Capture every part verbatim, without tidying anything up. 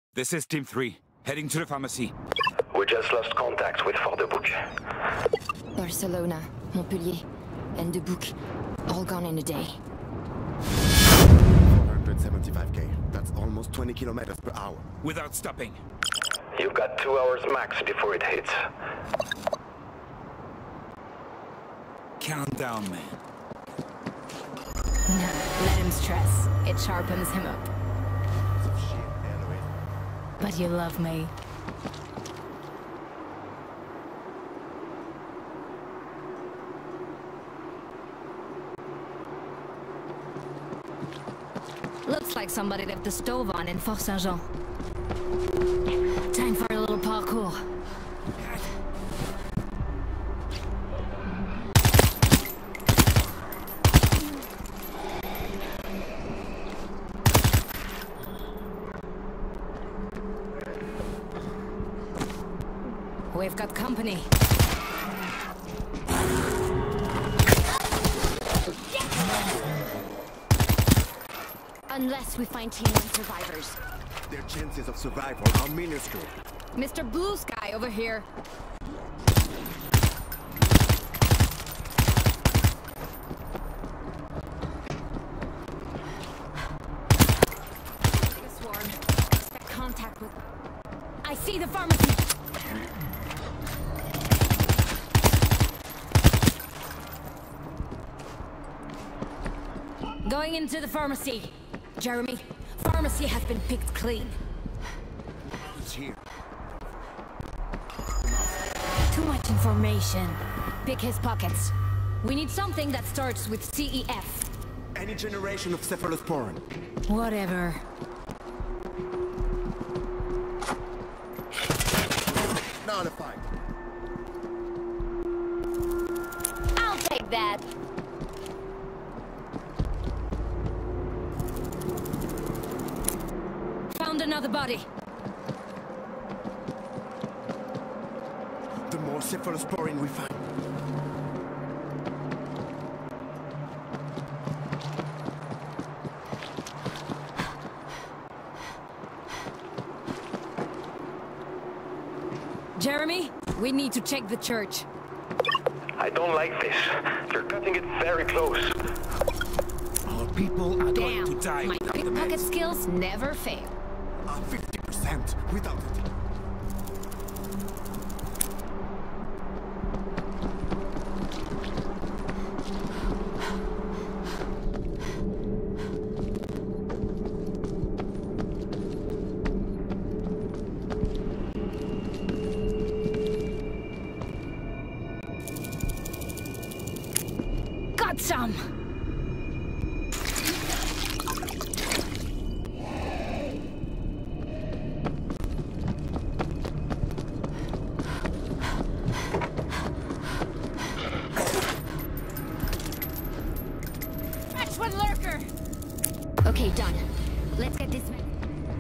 This is Team three, heading to the pharmacy. We just lost contact with Fort-de-Bouc. Barcelona, Montpellier, and De Bouc, all gone in a day. four hundred seventy-five K. That's almost twenty kilometers per hour. Without stopping. You've got two hours max before it hits. Calm down, man. No, let him stress. It sharpens him up. But you love me. Looks like somebody left the stove on in Fort Saint-Jean. Time for a little parkour. We've got company. Unless we find Team one survivors. Their chances of survival are minuscule. Mister Blue Sky over here. A swarm. Expect contact with... I see the pharmacy! Going into the pharmacy. Jeremy, pharmacy has been picked clean. It's here. Too much information. Pick his pockets. We need something that starts with C E F. Any generation of cephalosporin. Whatever. Nullified. I'll take that. Found another body. The more cephalosporin we find. Jeremy, we need to check the church. I don't like this. You're cutting it very close. Our people are going to Damn, die my without the pickpocket meds. skills never fail. Uh, fifty percent without it. Got some! Catch one lurker! Okay, done. Let's get this man.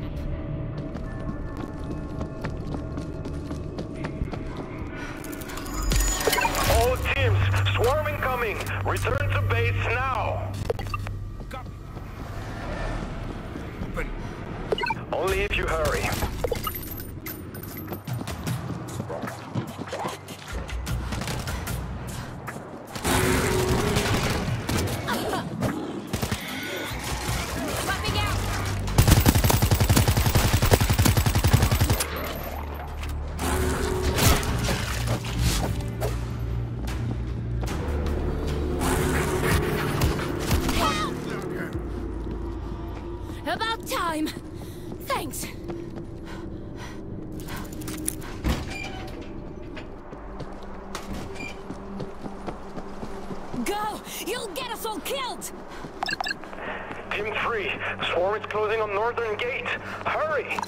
All teams, swarm incoming! Return to base now! Copy. Open. Only if you hurry. Popping out! About time! Thanks! Go! You'll get us all killed! Team three, swarm is closing on Northern Gate. Hurry!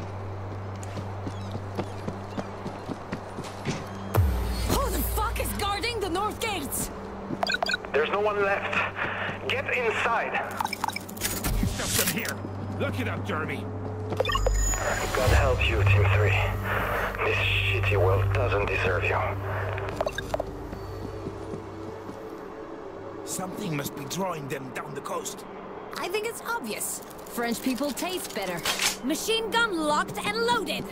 Who the fuck is going? There's no one left. Get inside. Stuff them here. Look it up, Jeremy. God help you, Team three. This shitty world doesn't deserve you. Something must be drawing them down the coast. I think it's obvious. French people taste better. Machine gun locked and loaded.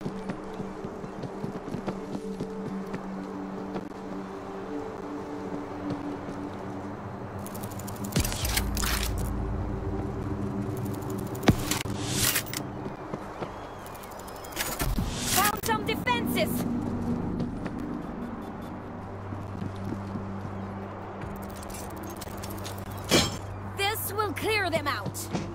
Found some defenses. This will clear them out.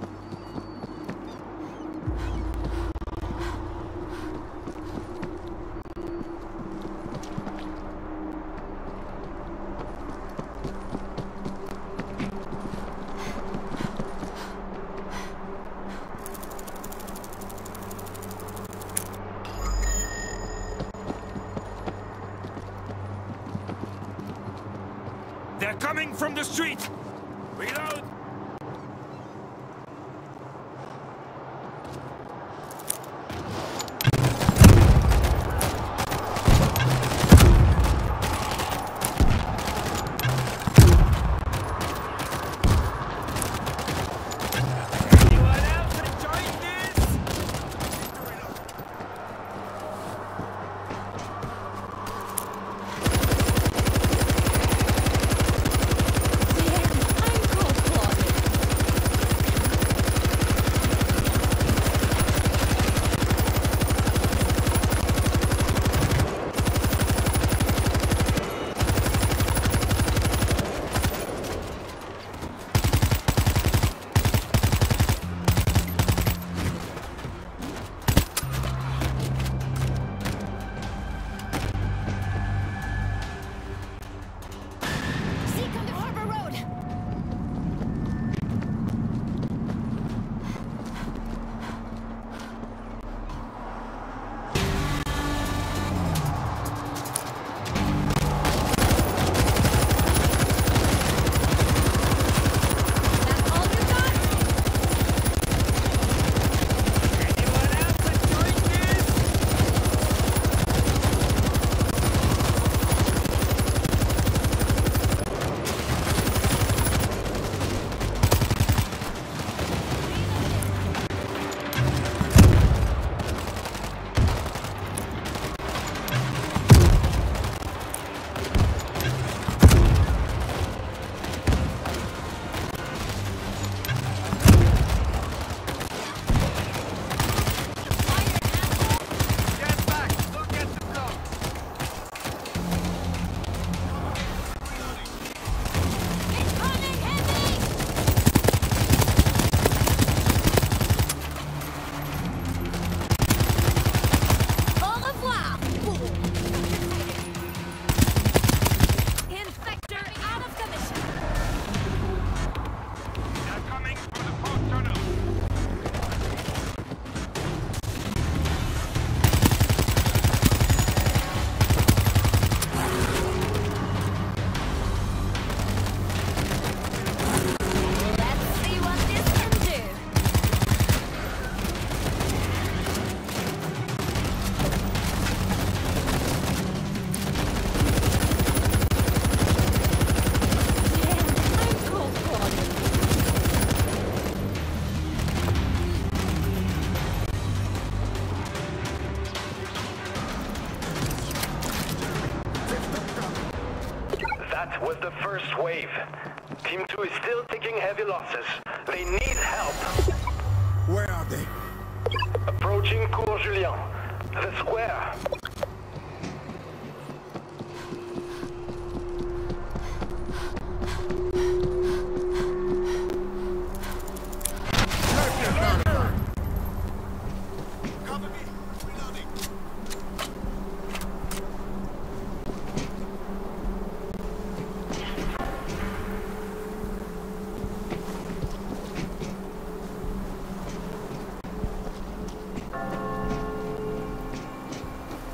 They're coming from the street! Reload! Anyone else enjoying this? Seek on the harbor road. That's all you got? Anyone else enjoying this? Get back! Look at the block! Incoming heavy! Au revoir! Infector out of commission. They're coming from the port tunnel! Let's see what this can do. Damn, I'm cold-blooded. That was the first wave. Team two is still taking heavy losses. They need help. Where are they? Approaching Cours Julien. The square. Cover me. Reloading.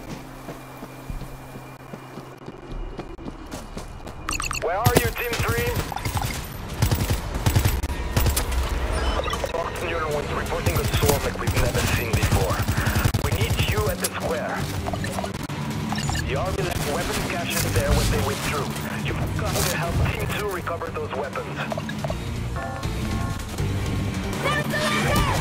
Where are you, Team three? weapons caches there when they withdrew. You've got to help Team two recover those weapons. There's the laser!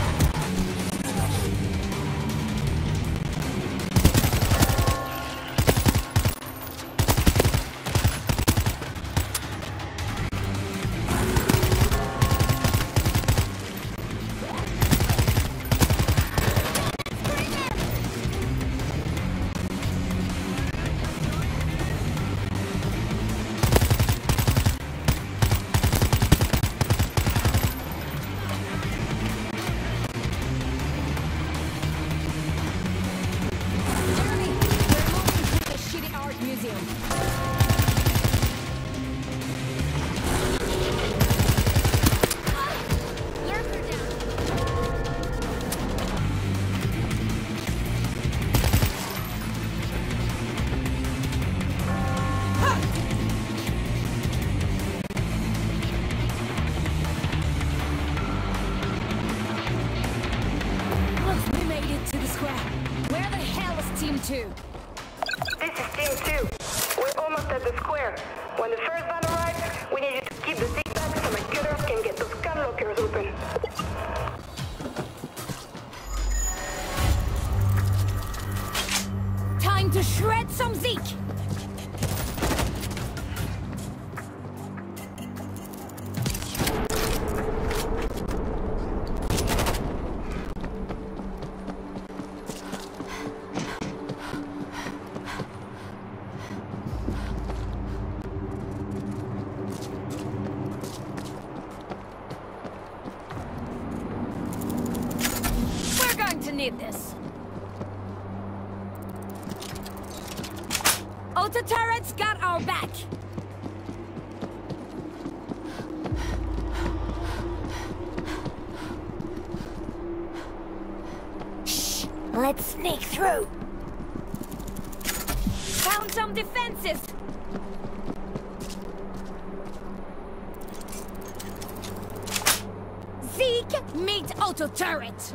Two. This is Team two. We're almost at the square. When the first van arrives, we need you to keep the zigzag so my cutters can get those gun lockers open. Time to shred some Zeke! Need this. Auto turrets got our back. Shh, let's sneak through. Found some defenses. Zeke, meet auto turret.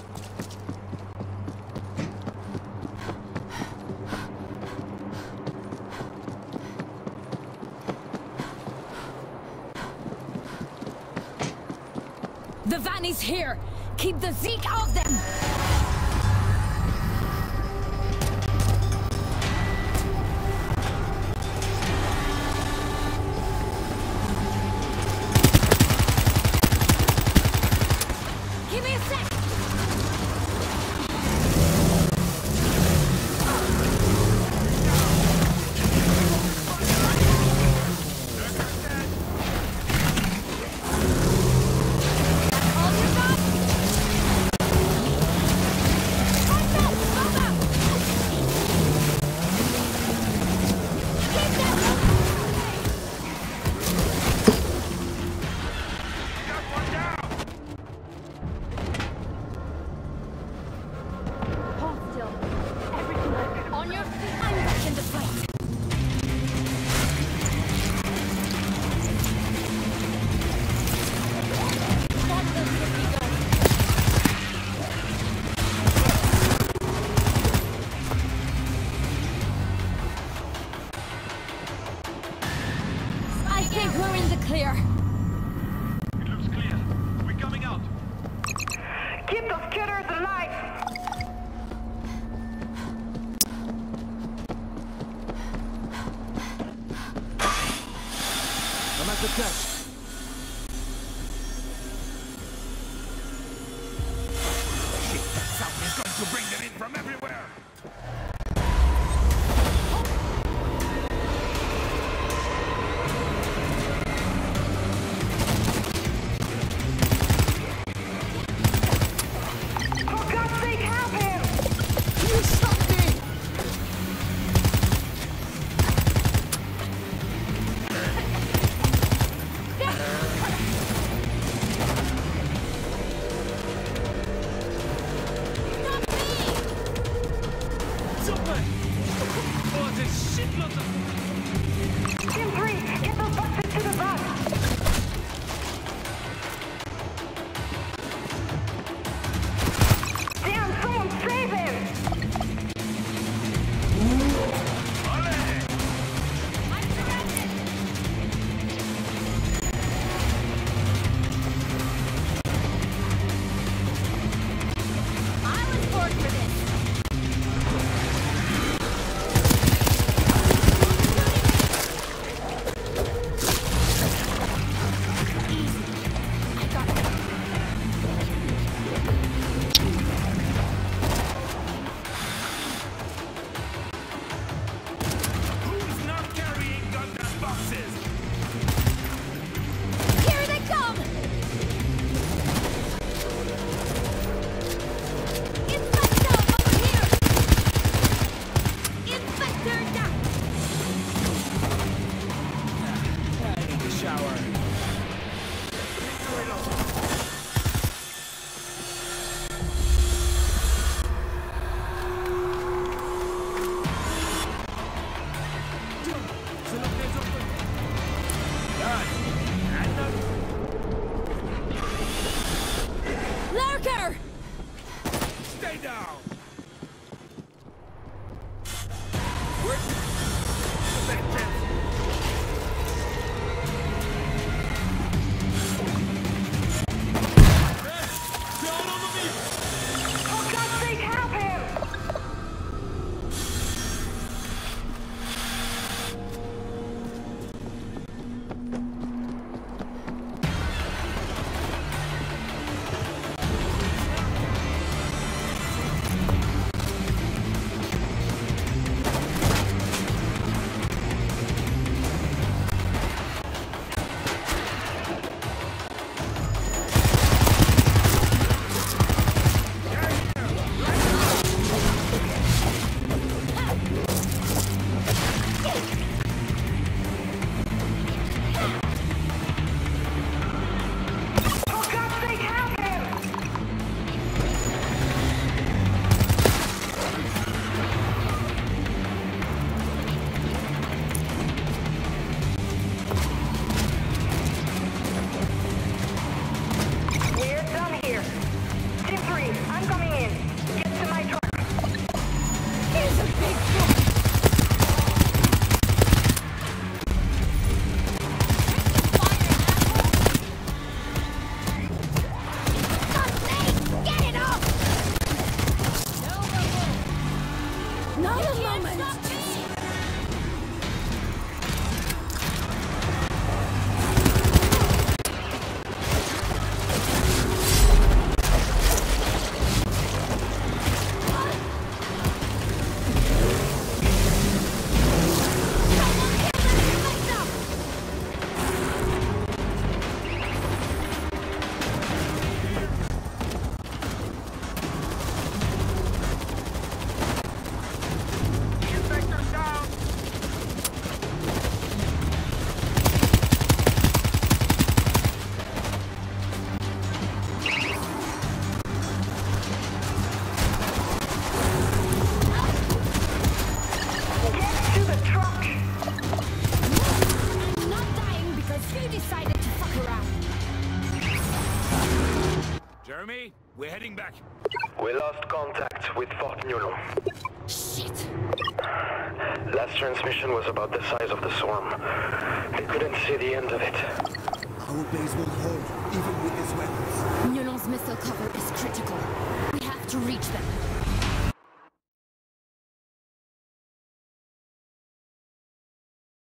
The van is here! Keep the Zeke off them! Give me a sec! We're in the clear. It looks clear. We're coming out. Keep those cutters alive! I'm at the test. Shit, that sound is going to bring them in from everywhere. Team three, get those boxes to the van! Damn, someone save him! Olé! Jeremy, we're heading back. We lost contact with Fort Nulon. Shit! Last transmission was about the size of the swarm. They couldn't see the end of it. Our base will hold, even with these weapons. Nulon's missile cover is critical. We have to reach them.